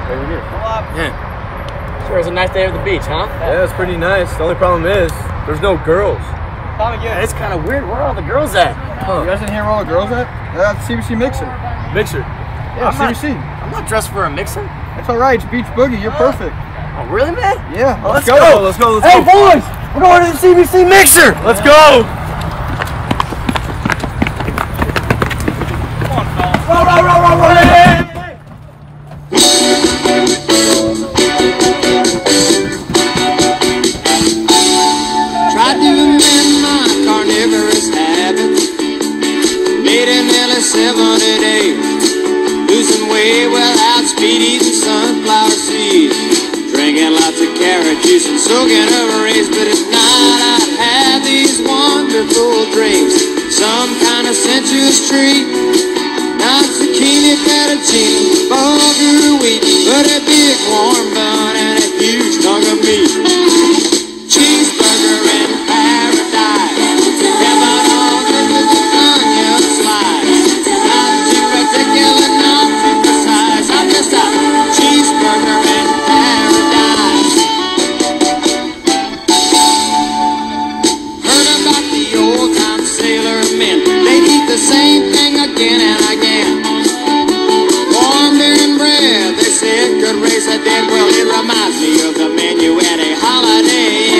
Maybe we do. Yeah. Sure, it was a nice day at the beach, huh? Yeah, it's pretty nice. The only problem is, there's no girls. Yeah, it's kind of weird. Where are all the girls at? Huh. You guys didn't hear where all the girls at? That's CBC Mixer. Mixer? Yeah, CBC. I'm not dressed for a mixer. That's alright, it's Beach Boogie. You're perfect. Oh, really, man? Yeah. Oh, Let's go. Let's go. Hey, boys! We're going to the CBC Mixer! Let's go! Come on, fellas. Roll! Tried to amend my carnivorous habits. Made it nearly 78. Losing weight without speed, eating sunflower seeds. Drinking lots of carrot juice and soaking over rays. But at night I'd have these wonderful dreams. Some kind of sensuous treat. Not zucchini, fettuccine, bulgur wheat, but a big warm bun and a huge hunk of meat. Cheeseburger in paradise. Heaven on earth with the onion slice. Not too particular, not too precise. I'm just a cheeseburger in paradise. Heard about the old time sailor men. They eat the same thing again and again. Warm beer and bread, they said could raise the dead. Well, it reminds me of the menu at a Holiday